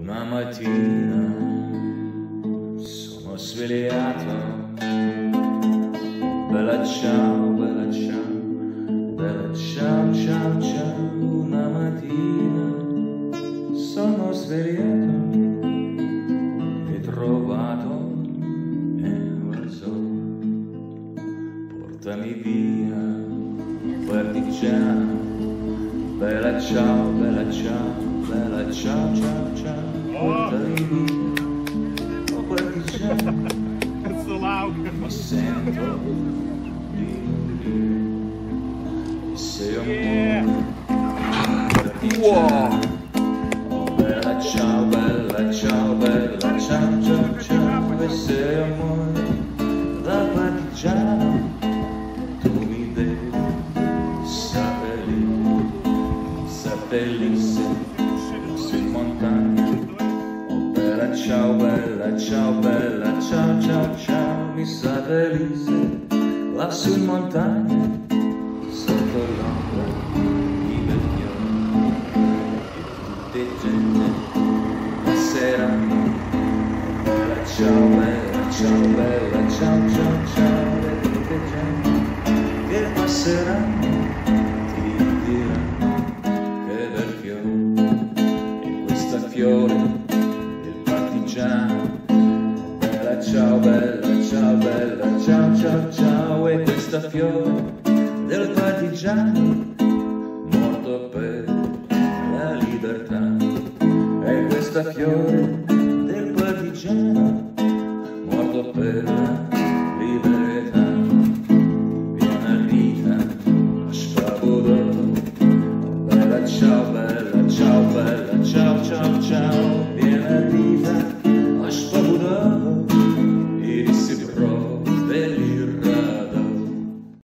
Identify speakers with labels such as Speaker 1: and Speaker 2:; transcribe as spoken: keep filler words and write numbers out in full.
Speaker 1: Una mattina sono svegliato, bella ciao, bella ciao, bella ciao, ciao, ciao. Una mattina sono svegliato e trovato Amazon. Portami via, partigiano, bella ciao, bella ciao, bella ciao, ciao, ciao. Portami via, oh partigiano,
Speaker 2: It's so loud.
Speaker 1: mi sento di morire. Se io
Speaker 2: Yeah.
Speaker 1: muoio, partigiano, oh bella ciao, bella ciao, bella ciao, ciao, ciao. E se io muoio da partigiano, tu mi devi seppellire, seppellisse su in montagna. Oh bella ciao, bella ciao, bella ciao, ciao, ciao. Mi seppellisse lassù in montagna, sotto l'ombra di Belchior, e tutte gente passeranno. Oh bella ciao, bella ciao, bella ciao, ciao, ciao. E tutte gente che passeranno ti diranno che bel fiore, e questo è fiore del partigiano. Bella ciao, bella ciao, bella ciao, ciao, ciao. E questo è fiore del partigiano morto per la libertà. E questo è fiore del partigiano morto per la libertà. Viene vita a Spabudò, bella ciao, bella ciao, bella ciao, ciao, ciao. Viene vita a Spabudò.